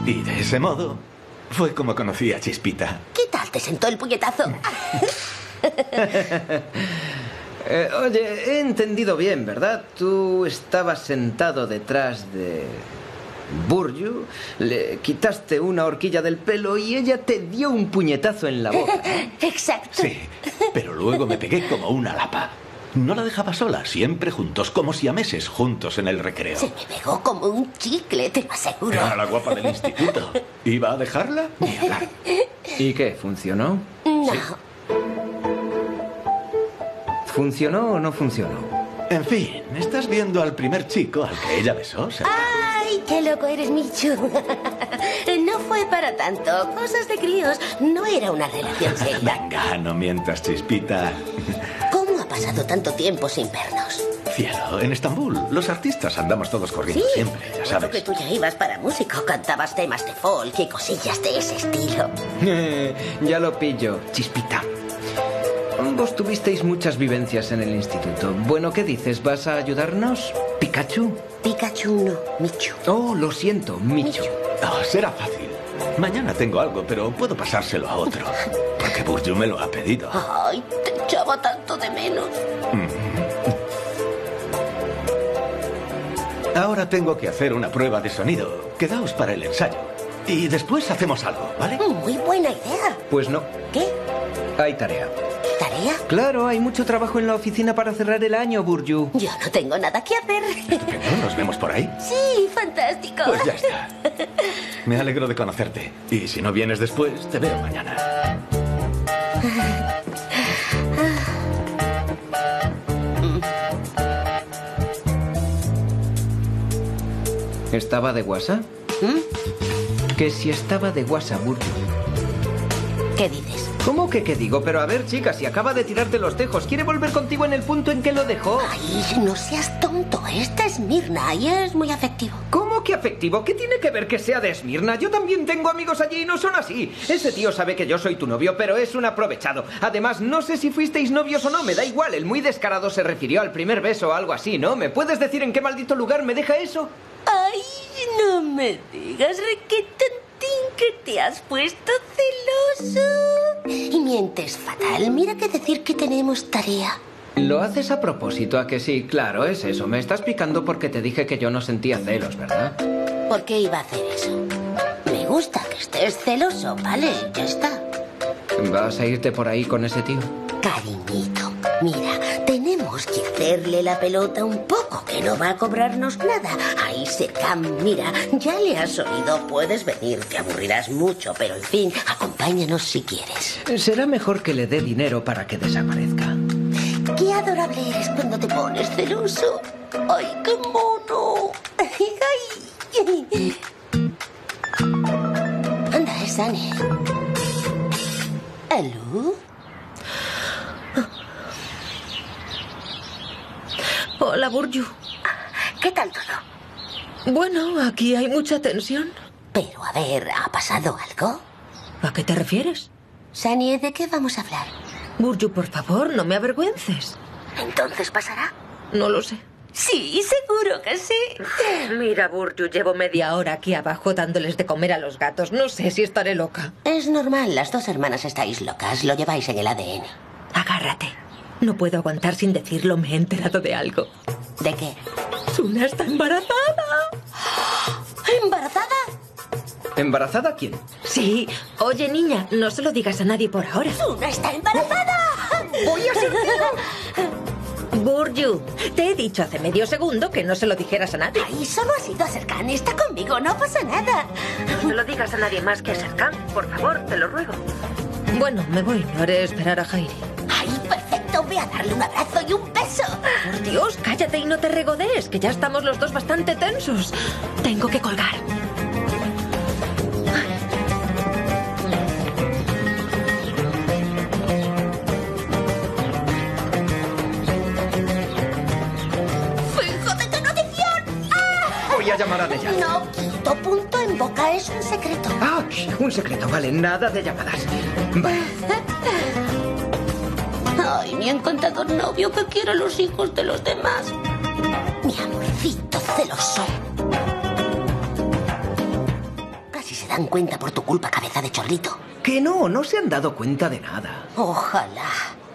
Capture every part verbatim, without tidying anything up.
Y de ese modo fue como conocí a Chispita. ¿Qué tal te sentó el puñetazo? eh, oye, he entendido bien, ¿verdad? Tú estabas sentado detrás de Burju, le quitaste una horquilla del pelo y ella te dio un puñetazo en la boca, ¿no? Exacto. Sí, pero luego me pegué como una lapa. No la dejaba sola, siempre juntos, como siameses juntos en el recreo. Se me pegó como un chicle, te lo aseguro. Era la guapa del instituto. ¿Iba a dejarla? Ni hablar. ¿Y qué? ¿Funcionó? No. Sí. ¿Funcionó o no funcionó? En fin, estás viendo al primer chico al que ella besó, ¿sabes? ¡Ay, qué loco eres, Michu! No fue para tanto. Cosas de críos. No era una relación seria. Venga, no mientas, Chispita. ¿Cómo ha pasado tanto tiempo sin vernos? Cielo, en Estambul los artistas andamos todos corriendo Sí, siempre, ya creo que sabes. tú ya ibas para músico, cantabas temas de folk y cosillas de ese estilo. Ya lo pillo, Chispita. Ambos tuvisteis muchas vivencias en el instituto. Bueno, ¿qué dices? ¿Vas a ayudarnos, Pikachu? Pikachu no, Michu. Oh, lo siento, Michu. Oh, será fácil. Mañana tengo algo, pero puedo pasárselo a otro. Porque Burju me lo ha pedido. Ay, te echaba tanto de menos. Ahora tengo que hacer una prueba de sonido. Quedaos para el ensayo. Y después hacemos algo, ¿vale? Muy buena idea. Pues no, ¿Qué? hay tarea. ¿Tarea? Claro, hay mucho trabajo en la oficina para cerrar el año, Burju. Yo no tengo nada que hacer. ¿Estupendo? ¿Nos vemos por ahí? Sí, fantástico. Pues ya está. Me alegro de conocerte. Y si no vienes después, te veo mañana. ¿Estaba de guasa? ¿Mm? Que si estaba de guasa, Burju. ¿Qué dices? ¿Cómo que qué digo? Pero a ver, chica, si acaba de tirarte los tejos, quiere volver contigo en el punto en que lo dejó. Ay, no seas tonto. Esta es Mirna y es muy afectivo. ¿Cómo que afectivo? ¿Qué tiene que ver que sea de Esmirna? Yo también tengo amigos allí y no son así. Ese tío sabe que yo soy tu novio, pero es un aprovechado. Además, no sé si fuisteis novios o no, me da igual. El muy descarado se refirió al primer beso o algo así, ¿no? ¿Me puedes decir en qué maldito lugar me deja eso? Ay, no me digas, requetantín, que te has puesto celoso. Y mientes fatal. Mira que decir que tenemos tarea. Lo haces a propósito, ¿a que sí? Claro, es eso. Me estás picando porque te dije que yo no sentía celos, ¿verdad? ¿Por qué iba a hacer eso? Me gusta que estés celoso, ¿vale? Ya está. ¿Vas a irte por ahí con ese tío? Cariñito, mira, tenemos que hacerle la pelota un poco, que no va a cobrarnos nada. Ahí se cam, mira, ya le has oído, puedes venir, te aburrirás mucho, pero en fin, acompáñanos si quieres. Será mejor que le dé dinero para que desaparezca. Qué adorable eres cuando te pones celoso. ¡Ay, qué mono! ¡Ay! Anda, es Annie. ¿Aló? Hola, Burju. ¿Qué tal todo? Bueno, aquí hay mucha tensión. Pero, a ver, ¿ha pasado algo? ¿A qué te refieres? Sani, ¿de qué vamos a hablar? Burju, por favor, no me avergüences. ¿Entonces pasará? No lo sé. Sí, seguro que sí. Mira, Burju, llevo media hora aquí abajo dándoles de comer a los gatos. No sé si estaré loca. Es normal, las dos hermanas estáis locas. Lo lleváis en el A D N. Agárrate. No puedo aguantar sin decirlo. Me he enterado de algo. ¿De qué? Suna está embarazada. ¿Embarazada? ¿Embarazada quién? Sí. Oye, niña, no se lo digas a nadie por ahora. ¡Suna está embarazada! ¡Voy a ser Burju, te he dicho hace medio segundo que no se lo dijeras a nadie. Ay, solo has ido a Serkan. Está conmigo, no pasa nada. No se lo digas a nadie más que a Serkan. Por favor, te lo ruego. Bueno, me voy. No haré esperar a Jairi. Ay, perfecto. Ve a darle un abrazo y un beso. Por Dios, cállate y no te regodees, que ya estamos los dos bastante tensos. Tengo que colgar. Voy a llamar a ella. No, quito punto en boca. Es un secreto. Ah, un secreto, vale. Nada de llamadas. Vale. Ay, mi encantador novio que quiere a los hijos de los demás. Mi amorcito celoso. Casi dan cuenta por tu culpa, cabeza de chorrito. Que no, no se han dado cuenta de nada. Ojalá.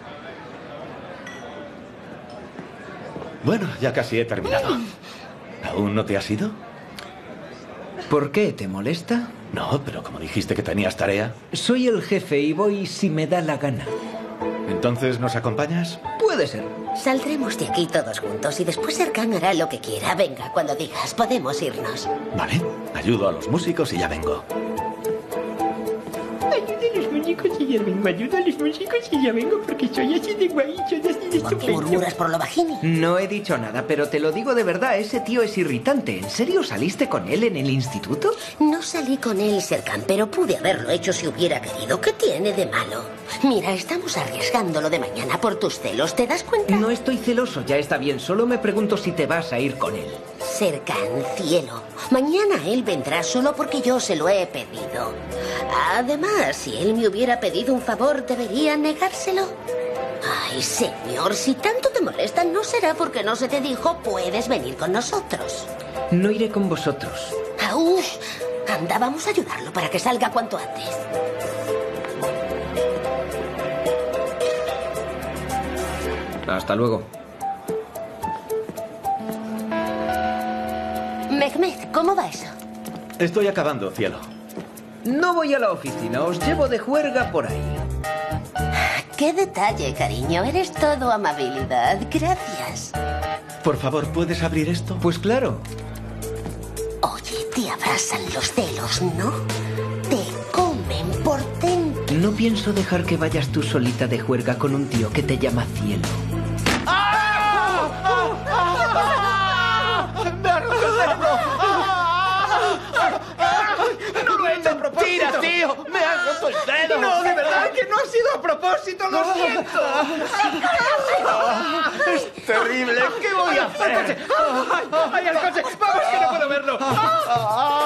Bueno, ya casi he terminado. ¿Aún no te has ido? ¿Por qué? ¿Te molesta? No, pero como dijiste que tenías tarea. Soy el jefe y voy si me da la gana. ¿Entonces nos acompañas? Puede ser. Saldremos de aquí todos juntos y después Serkan hará lo que quiera. Venga, cuando digas, podemos irnos. Vale, ayudo a los músicos y ya vengo. Ayuda a los músicos y ya vengo. Ayuda a los músicos y ya vengo porque soy así de guay, soy así de ¿Por qué estupendo. murmuras por lo bajini? No he dicho nada, pero te lo digo de verdad, ese tío es irritante. ¿En serio saliste con él en el instituto? No salí con él, Serkan, pero pude haberlo hecho si hubiera querido. ¿Qué tiene de malo? Mira, estamos arriesgando lo de mañana por tus celos, ¿te das cuenta? No estoy celoso, ya está bien. Solo me pregunto si te vas a ir con él. Serkan, cielo. Mañana él vendrá solo porque yo se lo he pedido. Además, si él me hubiera pedido un favor, ¿debería negárselo? Ay, señor, si tanto te molesta, no será porque no se te dijo puedes venir con nosotros. No iré con vosotros. ¡Auch! Anda, vamos a ayudarlo para que salga cuanto antes. Hasta luego. Mehmet, ¿cómo va eso? Estoy acabando, cielo. No voy a la oficina, os llevo de juerga por ahí. Qué detalle, cariño. Eres todo amabilidad. Gracias. Por favor, ¿puedes abrir esto? Pues claro. Oye, te abrazan los celos, ¿no? Te comen por dentro. No pienso dejar que vayas tú solita de juerga con un tío que te llama cielo. ¡No lo he hecho a propósito! ¡Tira, tío! ¡Me has roto el dedo! ¡No, de verdad que no ha sido a propósito! ¡Lo siento! ¡Es terrible! ¿Qué voy a hacer? ¡Ay, al coche! ¡Vamos, que no puedo verlo!